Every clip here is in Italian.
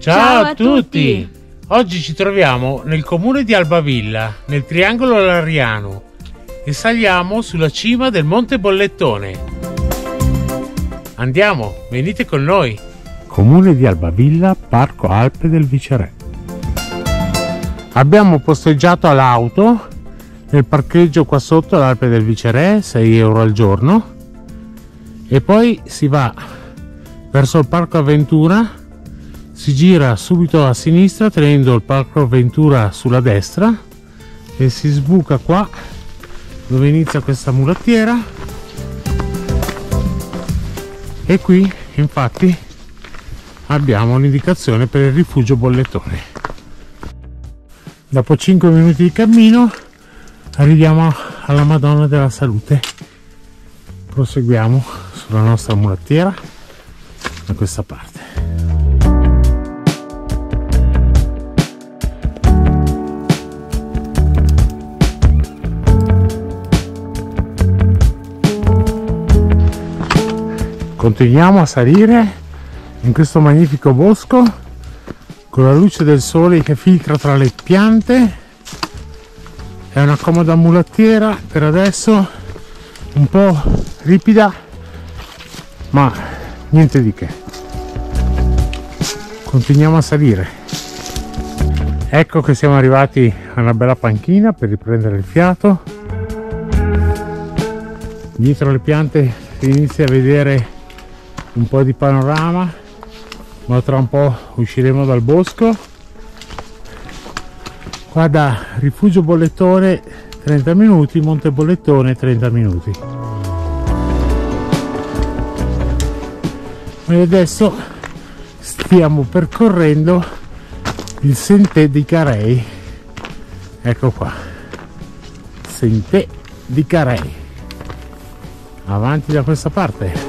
Ciao a tutti! Oggi ci troviamo nel comune di Albavilla, nel triangolo lariano, e saliamo sulla cima del Monte Bollettone. Andiamo, venite con noi! Comune di Albavilla, Parco Alpe del Viceré. Abbiamo posteggiato l'auto nel parcheggio qua sotto all'Alpe del Viceré, 6 euro al giorno, e poi si va verso il Parco Avventura. Si gira subito a sinistra tenendo il Parco Avventura sulla destra e si sbuca qua dove inizia questa mulattiera, e qui infatti abbiamo l'indicazione per il rifugio Bollettone. Dopo 5 minuti di cammino arriviamo alla Madonna della Salute. Proseguiamo sulla nostra mulattiera da questa parte. Continuiamo a salire in questo magnifico bosco con la luce del sole che filtra tra le piante. È una comoda mulattiera per adesso, un po' ripida, ma niente di che. Continuiamo a salire. Ecco che siamo arrivati a una bella panchina per riprendere il fiato. Dietro le piante si inizia a vedere un po' di panorama, ma tra un po' usciremo dal bosco. Qua da rifugio Bollettone 30 minuti, Monte Bollettone 30 minuti. E adesso stiamo percorrendo il Sentè di Carei. Ecco qua, Sentè di Carei. Avanti da questa parte.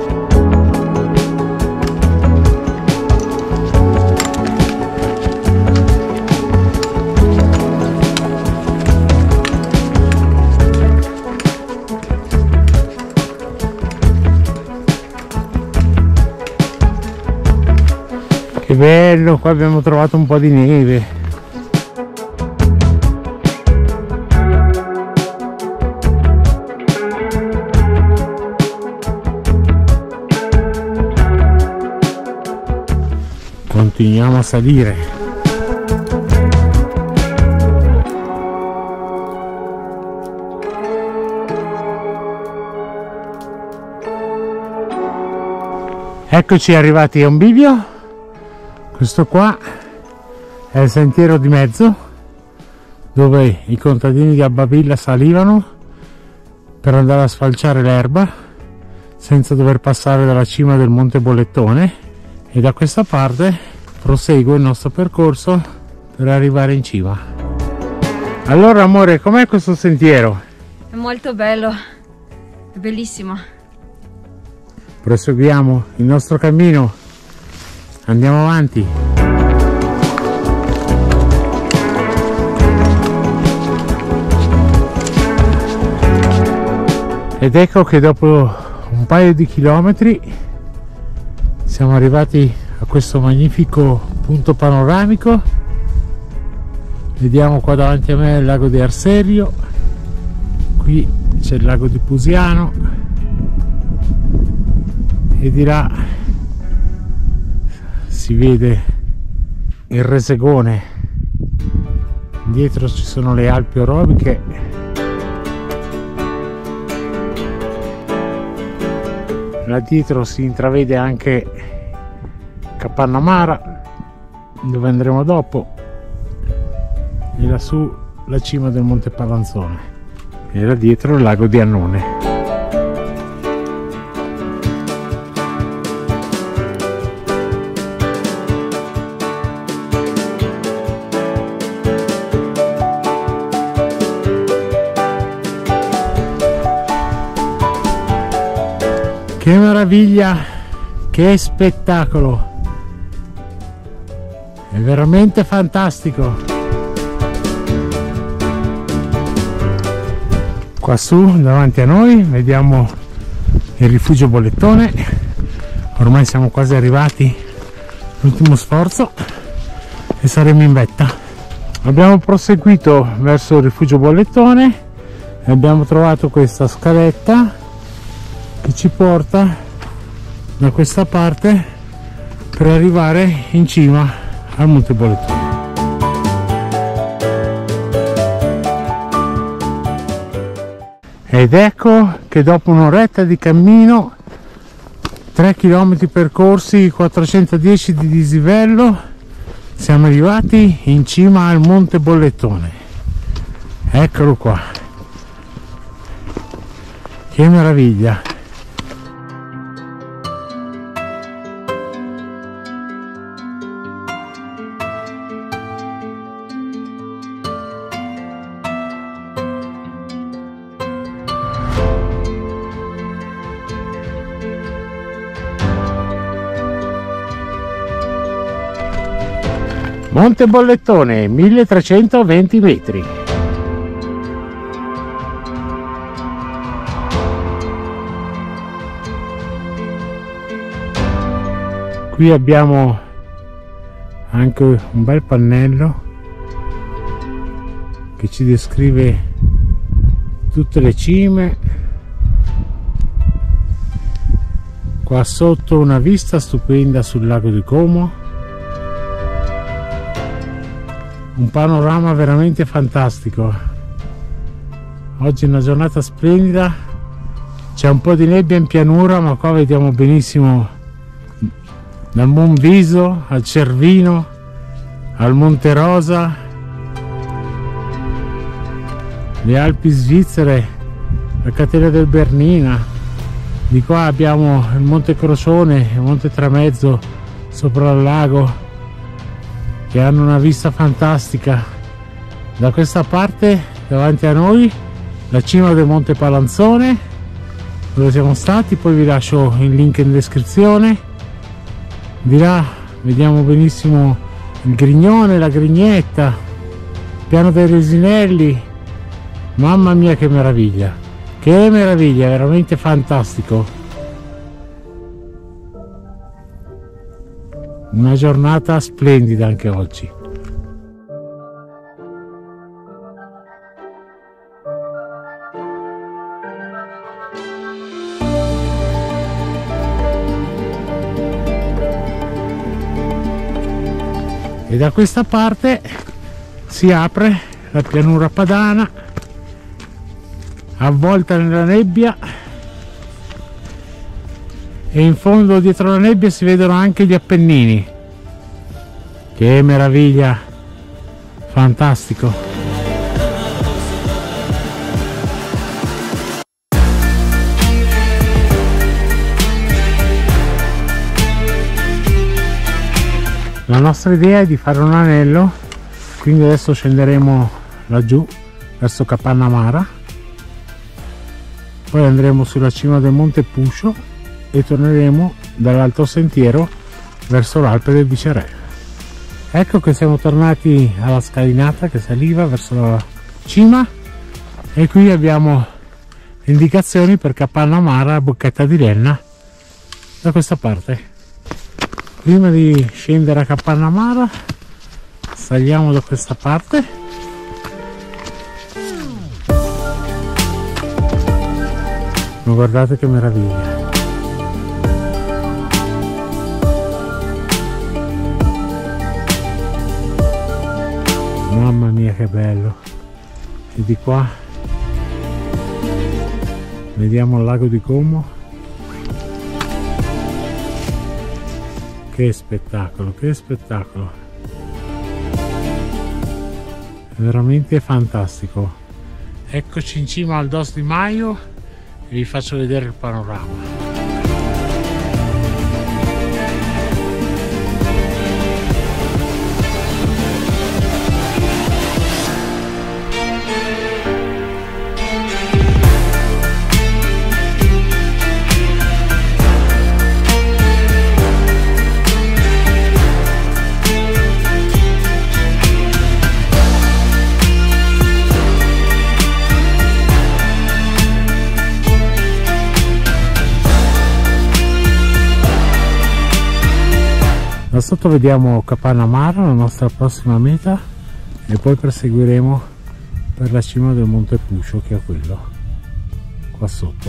Che bello, qua abbiamo trovato un po' di neve. Continuiamo a salire. Eccoci arrivati a un bivio. Questo qua è il sentiero di mezzo dove i contadini di Albavilla salivano per andare a sfalciare l'erba senza dover passare dalla cima del Monte Bollettone, e da questa parte prosegue il nostro percorso per arrivare in cima. Allora amore, com'è questo sentiero? È molto bello, è bellissimo. Proseguiamo il nostro cammino. Andiamo avanti. Ed ecco che dopo un paio di chilometri siamo arrivati a questo magnifico punto panoramico. Vediamo qua davanti a me il lago di Arserio, qui c'è il lago di Pusiano e di là si vede il Resegone. Dietro ci sono le Alpi Orobiche. Là dietro si intravede anche Capannamara, dove andremo dopo, e lassù la cima del Monte Palanzone, e là dietro il lago di Annone. Che meraviglia, che spettacolo, è veramente fantastico. Qua su davanti a noi vediamo il rifugio Bollettone. Ormai siamo quasi arrivati l'ultimo sforzo e saremo in vetta. Abbiamo proseguito verso il rifugio Bollettone e abbiamo trovato questa scaletta che ci porta da questa parte per arrivare in cima al Monte Bollettone. Ed ecco che dopo un'oretta di cammino, 3 km percorsi, 410 di dislivello, siamo arrivati in cima al Monte Bollettone. Eccolo qua, che meraviglia! Monte Bollettone, 1320 metri. Qui abbiamo anche un bel pannello che ci descrive tutte le cime. Qua sotto una vista stupenda sul lago di Como. Un panorama veramente fantastico. Oggi è una giornata splendida, c'è un po' di nebbia in pianura, ma qua vediamo benissimo dal Monviso al Cervino al Monte Rosa, le Alpi svizzere, la catena del Bernina. Di qua abbiamo il Monte Crocione e il Monte Tramezzo sopra il lago, che hanno una vista fantastica. Da questa parte davanti a noi la cima del Monte Palanzone dove siamo stati, poi vi lascio il link in descrizione. Di là vediamo benissimo il Grignone, la Grignetta, il Piano dei Resinelli. Mamma mia che meraviglia, veramente fantastico. Una giornata splendida anche oggi. E da questa parte si apre la pianura padana, avvolta nella nebbia, e in fondo dietro la nebbia si vedono anche gli Appennini. Che meraviglia, fantastico. La nostra idea è di fare un anello, quindi adesso scenderemo laggiù verso Capannamara, poi andremo sulla cima del Monte Puscio e torneremo dall'alto sentiero verso l'Alpe del Viceré. Ecco che siamo tornati alla scalinata che saliva verso la cima, e qui abbiamo le indicazioni per Capannamara, Bocchetta di Lenna, da questa parte. Prima di scendere a Capannamara saliamo da questa parte. Ma guardate che meraviglia! Mamma mia che bello! E di qua vediamo il lago di Como. Che spettacolo, che spettacolo! È veramente fantastico. Eccoci in cima al Dos di Maio e vi faccio vedere il panorama. Da sotto vediamo Capanna Mara, la nostra prossima meta, e poi proseguiremo per la cima del Monte Puscio, che è quello qua sotto.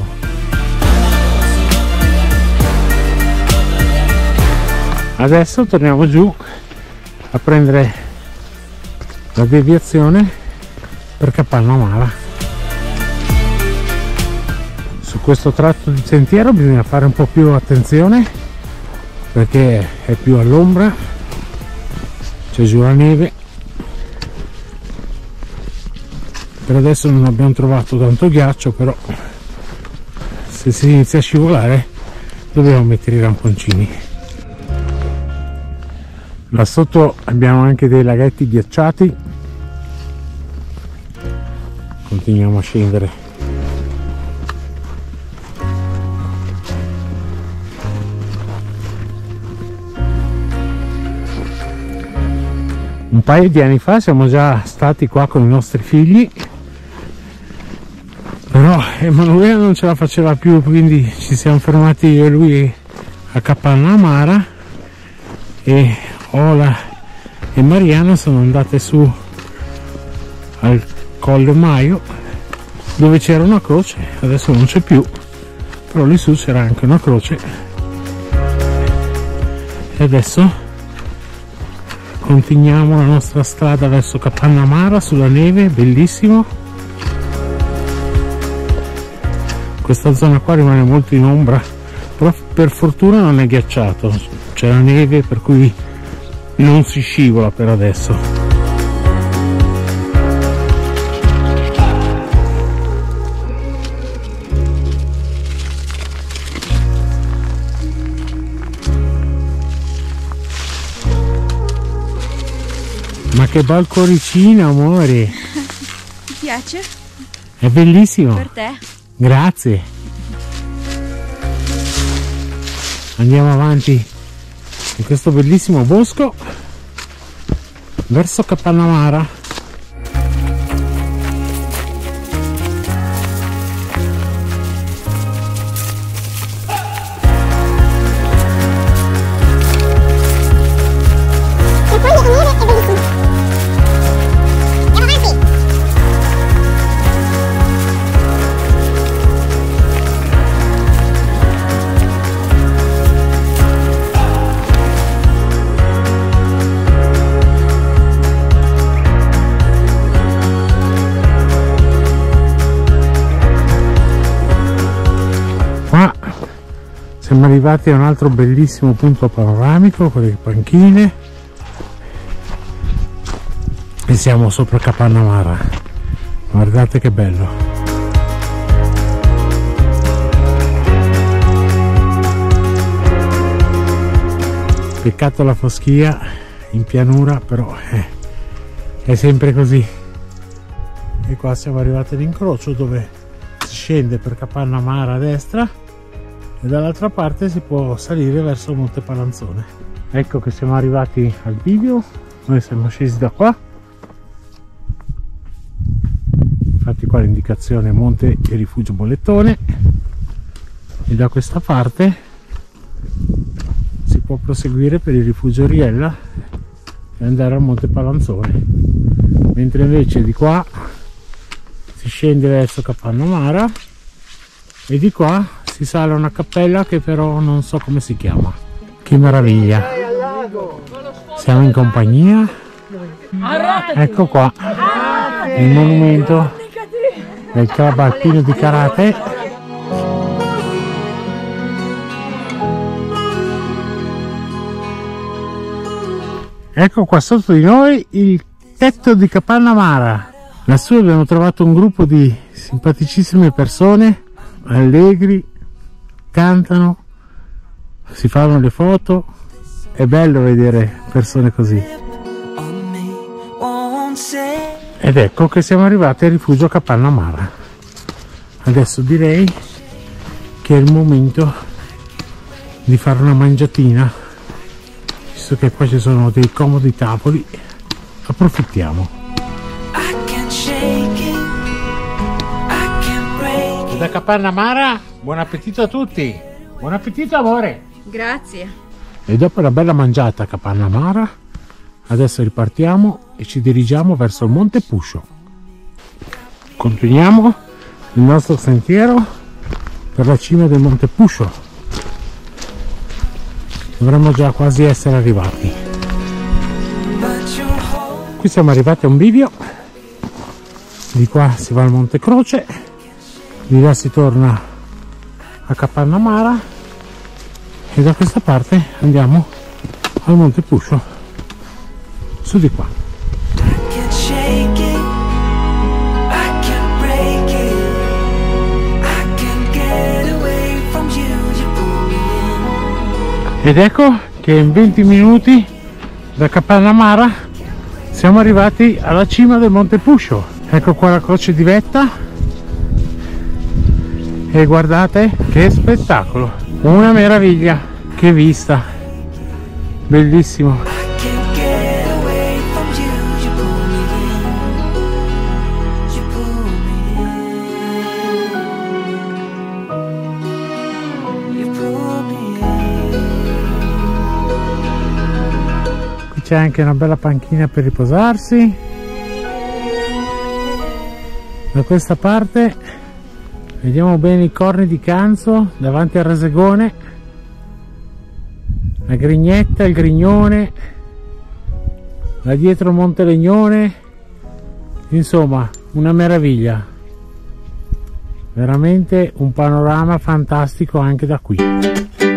Adesso torniamo giù a prendere la deviazione per Capanna Mara. Su questo tratto di sentiero bisogna fare un po' più attenzione perché è più all'ombra, c'è giù la neve. Per adesso non abbiamo trovato tanto ghiaccio, però se si inizia a scivolare dobbiamo mettere i ramponcini. Là sotto abbiamo anche dei laghetti ghiacciati, continuiamo a scendere. Un paio di anni fa siamo già stati qua con i nostri figli, però Emanuele non ce la faceva più, quindi ci siamo fermati io e lui a Capanna Mara, e Ola e Mariana sono andate su al Colle Maio dove c'era una croce. Adesso non c'è più, però lì su c'era anche una croce. E adesso continuiamo la nostra strada verso Capanna Mara sulla neve, bellissimo. Questa zona qua rimane molto in ombra, però per fortuna non è ghiacciato, c'è la neve per cui non si scivola per adesso. Ma che bel cuoricino, amore! Ti piace? È bellissimo! Per te? Grazie! Andiamo avanti in questo bellissimo bosco verso Capanna Mara. Siamo arrivati a un altro bellissimo punto panoramico con le panchine e siamo sopra Capanna Mara. Guardate che bello! Peccato la foschia in pianura, però è sempre così. E qua siamo arrivati all'incrocio dove si scende per Capanna Mara a destra e dall'altra parte si può salire verso Monte Palanzone. Ecco che siamo arrivati al bivio, noi siamo scesi da qua, infatti qua l'indicazione Monte e Rifugio Bollettone, e da questa parte si può proseguire per il Rifugio Riella e andare al Monte Palanzone, mentre invece di qua si scende verso Capanna Mara e di qua si sale a una cappella che però non so come si chiama. Che meraviglia! Siamo in compagnia. Ecco qua il monumento del club alpino di karate. Ecco qua sotto di noi il tetto di Capanna Mara. Lassù abbiamo trovato un gruppo di simpaticissime persone, allegri, cantano, si fanno le foto. È bello vedere persone così. Ed ecco che siamo arrivati al rifugio Capanna Mara. Adesso direi che è il momento di fare una mangiatina, visto che qua ci sono dei comodi tavoli. Approfittiamo. Da Capanna Mara, buon appetito a tutti. Buon appetito, amore. Grazie. E dopo una bella mangiata a Capanna Mara, adesso ripartiamo e ci dirigiamo verso il Monte Puscio. Continuiamo il nostro sentiero per la cima del Monte Puscio. Dovremmo già quasi essere arrivati. Qui siamo arrivati a un bivio, di qua si va al Monte Croce, di là si torna a Capanna Mara e da questa parte andiamo al Monte Puscio, su di qua. Ed ecco che in 20 minuti da Capanna Mara siamo arrivati alla cima del Monte Puscio. Ecco qua la croce di vetta e guardate che spettacolo, una meraviglia, che vista, bellissimo. C'è anche una bella panchina per riposarsi. Da questa parte vediamo bene i corni di Canzo davanti al Rasegone, la Grignetta, il Grignone, là dietro il Monte Legnone, insomma una meraviglia, veramente un panorama fantastico anche da qui.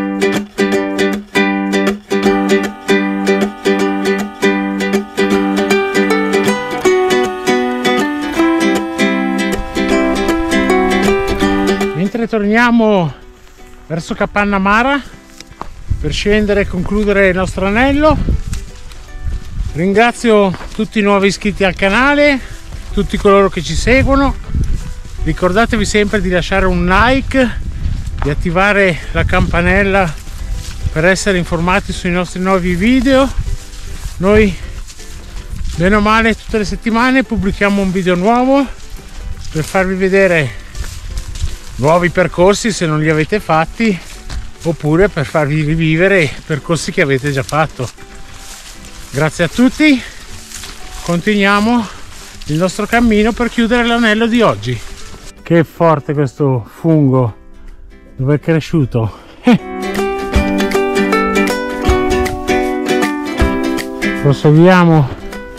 Torniamo verso Capanna Mara per scendere e concludere il nostro anello. Ringrazio tutti i nuovi iscritti al canale, tutti coloro che ci seguono. Ricordatevi sempre di lasciare un like, di attivare la campanella per essere informati sui nostri nuovi video. Noi bene o male tutte le settimane pubblichiamo un video nuovo per farvi vedere nuovi percorsi se non li avete fatti, oppure per farvi rivivere percorsi che avete già fatto. Grazie a tutti, continuiamo il nostro cammino per chiudere l'anello di oggi. Che forte questo fungo, dove è cresciuto. Proseguiamo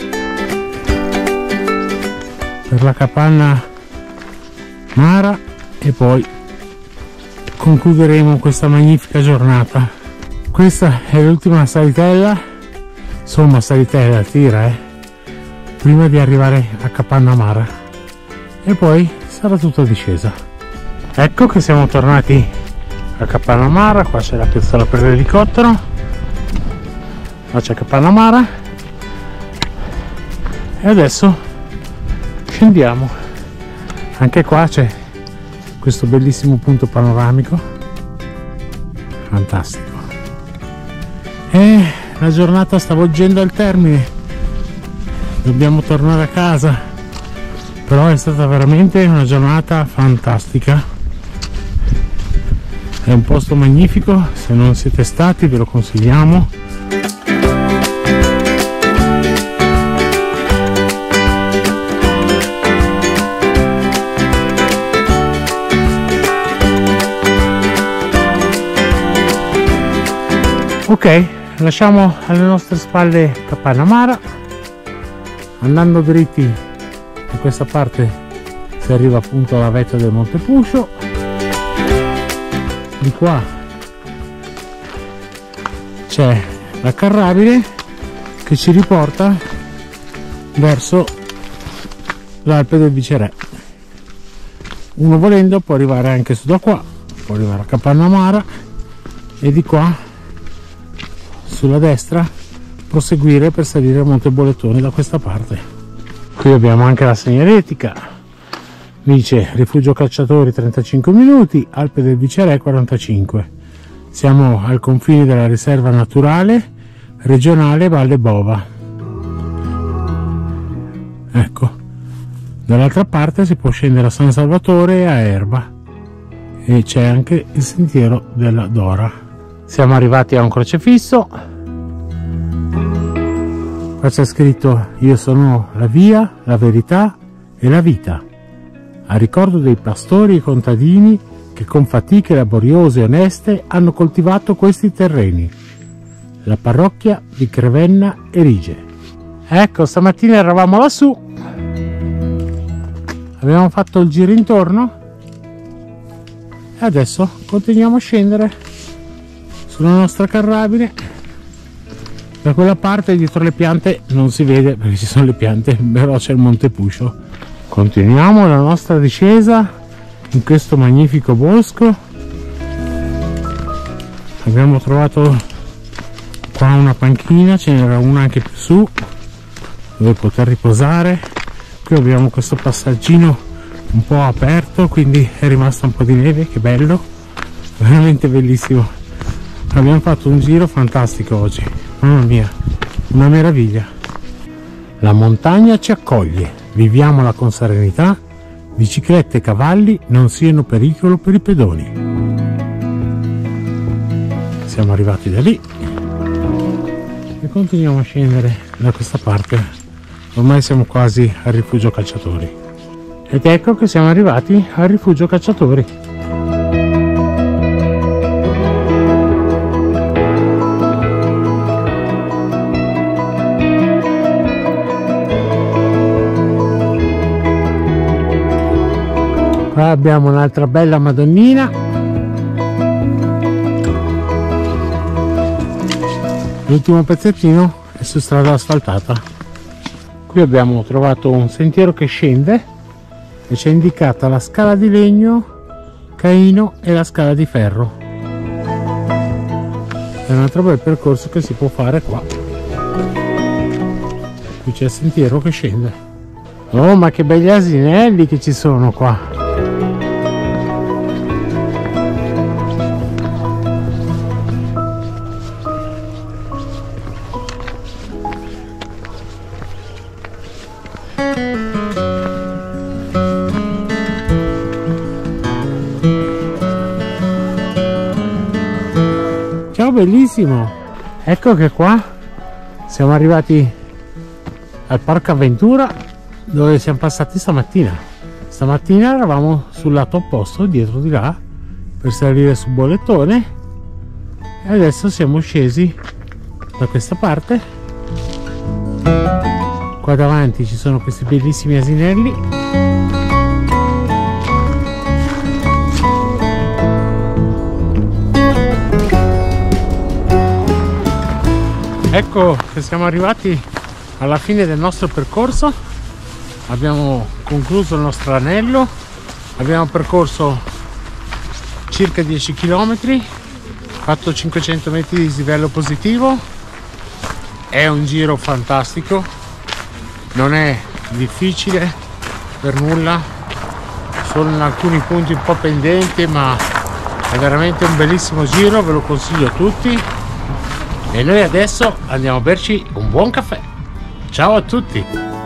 per la Capanna Mara e poi concluderemo questa magnifica giornata. Questa è l'ultima salitella, insomma salitella tira prima di arrivare a Capanna Mara e poi sarà tutta discesa. Ecco che siamo tornati a Capanna Mara. Qua c'è la piazzola per l'elicottero, qua c'è Capanna Mara e adesso scendiamo. Anche qua c'è questo bellissimo punto panoramico, fantastico. E la giornata sta volgendo al termine, dobbiamo tornare a casa, però è stata veramente una giornata fantastica. È un posto magnifico, se non siete stati ve lo consigliamo. Ok, lasciamo alle nostre spalle Capanna Mara, andando dritti da questa parte si arriva appunto alla vetta del Monte Puscio. Di qua c'è la carrabile che ci riporta verso l'Alpe del Viceré. Uno volendo può arrivare anche su da qua, può arrivare a Capanna Mara e di qua sulla destra proseguire per salire a Monte Bolettone da questa parte. Qui abbiamo anche la segnaletica, dice rifugio cacciatori 35 minuti, Alpe del Viceré 45. Siamo al confine della riserva naturale regionale Valle Bova. Ecco, dall'altra parte si può scendere a San Salvatore e a Erba e c'è anche il sentiero della Dora. Siamo arrivati a un crocefisso. Qua c'è scritto: io sono la via, la verità e la vita, a ricordo dei pastori e contadini che con fatiche laboriose e oneste hanno coltivato questi terreni. La parrocchia di Crevenna Erige. Ecco, stamattina eravamo lassù, abbiamo fatto il giro intorno e adesso continuiamo a scendere sulla nostra carrabine. Da quella parte dietro le piante non si vede perché ci sono le piante, però c'è il Monte Puscio. Continuiamo la nostra discesa in questo magnifico bosco. Abbiamo trovato qua una panchina, ce n'era una anche più su dove poter riposare. Qui abbiamo questo passaggino un po' aperto, quindi è rimasta un po' di neve, che bello, veramente bellissimo. Abbiamo fatto un giro fantastico oggi, mamma mia, una meraviglia. La montagna ci accoglie, viviamola con serenità, biciclette e cavalli non siano pericolo per i pedoni. Siamo arrivati da lì e continuiamo a scendere da questa parte. Ormai siamo quasi al rifugio cacciatori ed ecco che siamo arrivati al rifugio cacciatori. Qua abbiamo un'altra bella Madonnina. L'ultimo pezzettino è su strada asfaltata. Qui abbiamo trovato un sentiero che scende e c'è indicata la scala di legno, Caino e la scala di ferro. È un altro bel percorso che si può fare qua. Qui c'è il sentiero che scende. Oh, ma che belli asinelli che ci sono qua! Ciao, bellissimo! Ecco che qua siamo arrivati al Parco Avventura dove siamo passati stamattina. Stamattina eravamo sul lato opposto, dietro di là, per salire sul Bollettone e adesso siamo scesi da questa parte. Qua davanti ci sono questi bellissimi asinelli. Ecco che siamo arrivati alla fine del nostro percorso, abbiamo concluso il nostro anello, abbiamo percorso circa 10 km, fatto 500 metri di dislivello positivo. È un giro fantastico, non è difficile per nulla, solo in alcuni punti un po' pendenti, ma è veramente un bellissimo giro, ve lo consiglio a tutti. E noi adesso andiamo a berci un buon caffè. Ciao a tutti!